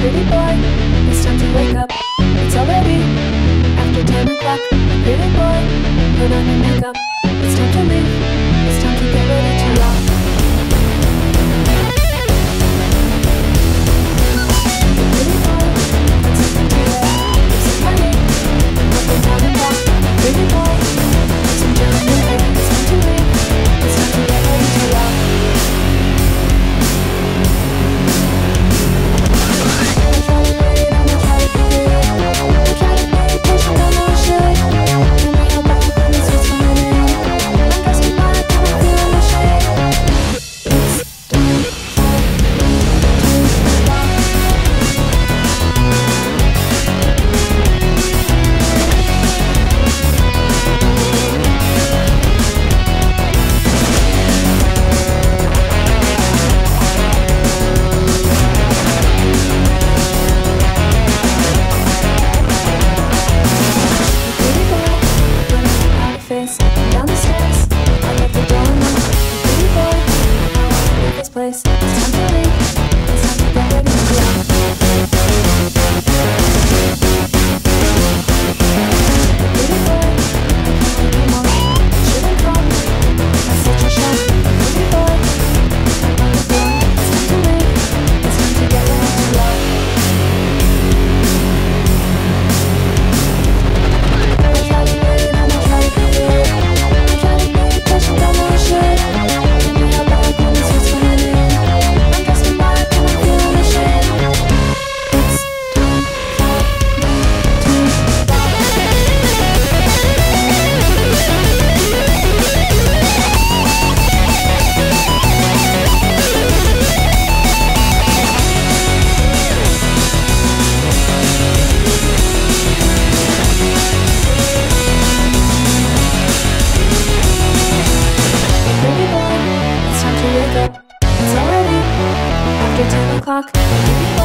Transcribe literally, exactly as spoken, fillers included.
Pretty boy, it's time to wake up. It's already after ten o'clock. Pretty boy, put on your makeup. It's time to leave. It's time to get ready to rock. Pretty boy, it's up into the air. It's a party, up and down and back. Pretty boy, put some gel in your hair. It's time to leave. It's time to get ready to rock. Down the stairs, I left the door unlocked. Pretty boy, leave this place. It's time to leave. It's time to get ready to rock. Pretty boy, I can't wait no more. You shouldn't come. That's such a shock. Pretty boy, I'm on the floor. It's time to leave. It's time to get ready to rock. I try to wait and I try to be here. It's already after ten o'clock.